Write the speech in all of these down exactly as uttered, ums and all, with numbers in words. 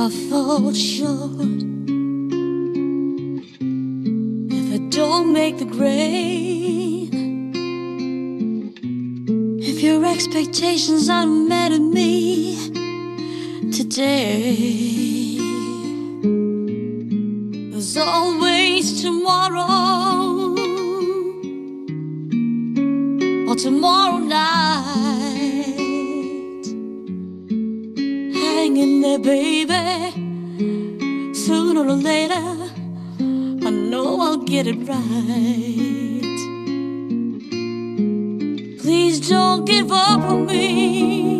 I fall short, if I don't make the grade, if your expectations aren't met of me today, there's always tomorrow, or tomorrow night. Hang in there, baby, sooner or later I know I'll get it right. Please don't give up on me,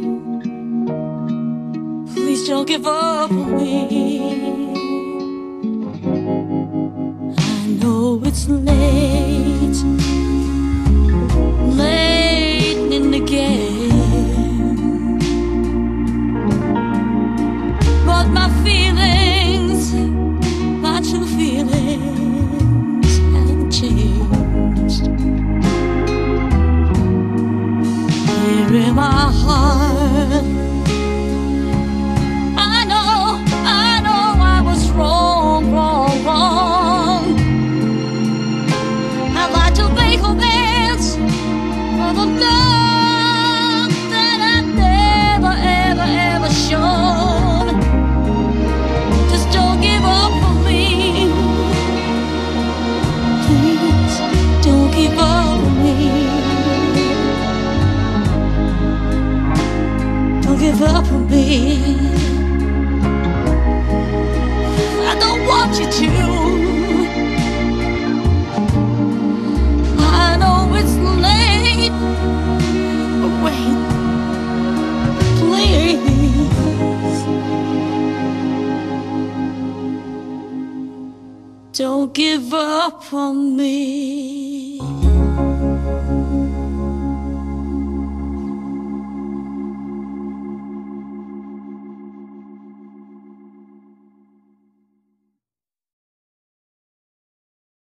please don't give up on me. I know it's late, late in the game, but my feelings, my true feelings haven't changed. Here in my heart, I know, I know I was wrong, wrong, wrong. I'd like to make amends for the love that I've never, ever, ever shown. Just don't give up on me, please don't give up on me. Don't give up on me, I don't want you to. I know it's late, but wait, please don't give up on me.